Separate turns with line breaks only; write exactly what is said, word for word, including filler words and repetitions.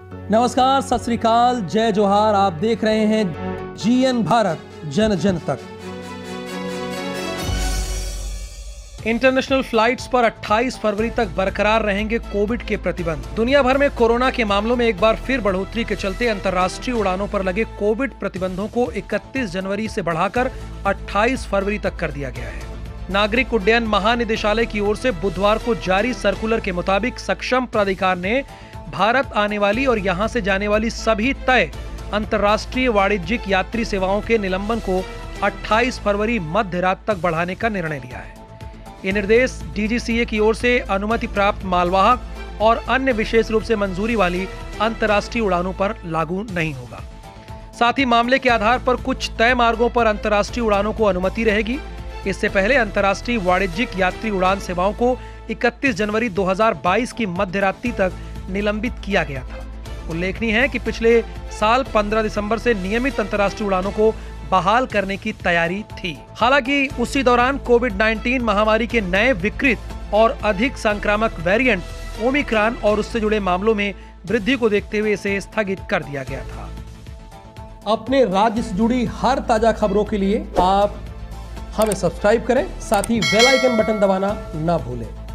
नमस्कार, सत श्री अकाल, जय जोहार। आप देख रहे हैं जीएन भारत, जन जन तक। इंटरनेशनल फ्लाइट्स पर अट्ठाईस फरवरी तक बरकरार रहेंगे कोविड के प्रतिबंध। दुनिया भर में कोरोना के मामलों में एक बार फिर बढ़ोतरी के चलते अंतर्राष्ट्रीय उड़ानों पर लगे कोविड प्रतिबंधों को इकतीस जनवरी से बढ़ाकर अट्ठाईस फरवरी तक कर दिया गया है। नागरिक उड्डयन महानिदेशालय की ओर से बुधवार को जारी सर्कुलर के मुताबिक सक्षम प्राधिकार ने भारत आने वाली और यहां से जाने वाली सभी तय अंतर्राष्ट्रीय वाणिज्यिक यात्री सेवाओं के निलंबन को अट्ठाईस फरवरी मध्य रात तक बढ़ाने का निर्णय लिया है। ये निर्देश डीजीसीए की ओर से अनुमति प्राप्त मालवाहक और अन्य विशेष रूप से मंजूरी वाली अंतर्राष्ट्रीय उड़ानों पर लागू नहीं होगा। साथ ही मामले के आधार पर कुछ तय मार्गों पर अंतर्राष्ट्रीय उड़ानों को अनुमति रहेगी। इससे पहले अंतर्राष्ट्रीय वाणिज्यिक यात्री उड़ान सेवाओं को इकतीस जनवरी दो हज़ार बाईस की मध्य रात्रि तक निलंबित किया गया था। उल्लेखनीय है कि पिछले साल पंद्रह दिसंबर से नियमित अंतर्राष्ट्रीय उड़ानों को बहाल करने की तैयारी थी। हालांकि उसी दौरान कोविड उन्नीस महामारी के नए विकृत और अधिक संक्रामक वेरिएंट ओमिक्रॉन और उससे जुड़े मामलों में वृद्धि को देखते हुए इसे स्थगित कर दिया गया था। अपने राज्य से जुड़ी हर ताजा खबरों के लिए आप हमें सब्सक्राइब करें, साथ ही बेल आइकन बटन दबाना ना भूलें।